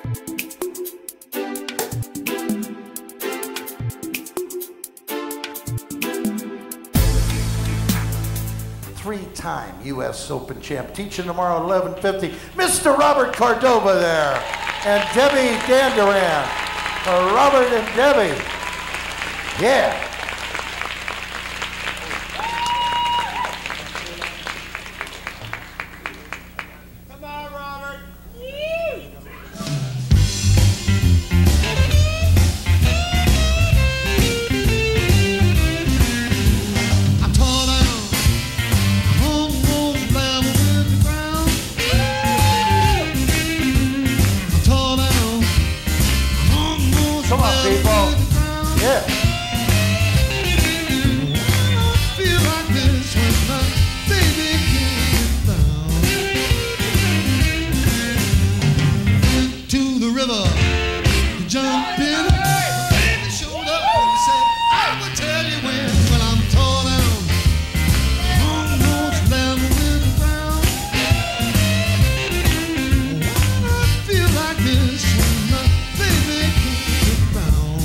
Three-time U.S. Open champ, teaching tomorrow at 11:50. Mr. Robert Cordoba there, and Debbie Dandurand. Robert and Debbie. Yeah. Come on, Robert. Come on, people. Yeah. Feel like this when my baby came down into the river to jump in. Baby showed up and said, I will tell you when I'm tore down, almost level with the ground. I feel like this when my baby came down.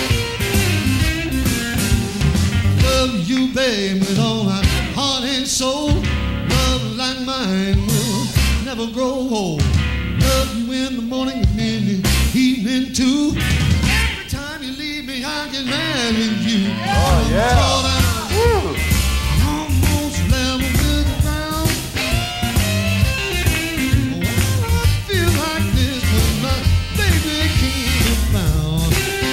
Love you, babe, with all my heart and soul. Love like mine will never grow old. Love you in the morning and in the evening too. Every time you leave me, I get mad with you. Oh, yeah. Woo. Almost level with the ground. Oh, I feel like this when my baby came found.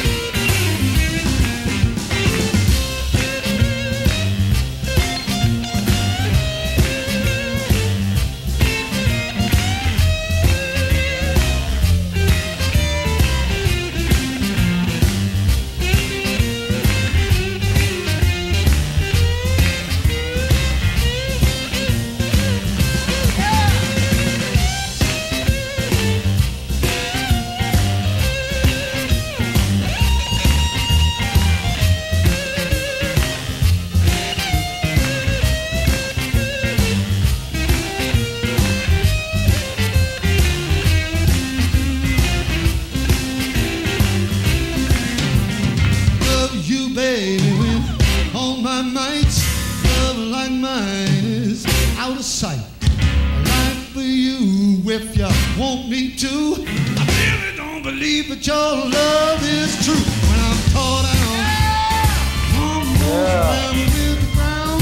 You, baby, with all my might. Love like mine is out of sight. I like for you if you want me to. I really don't believe that your love is true. When I'm tore down, almost level with the ground.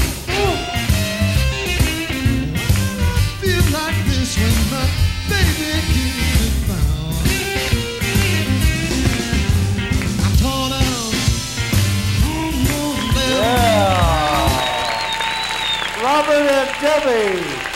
I feel like this when my baby gets found. I'm tore down. Yeah. Robert and Debbie.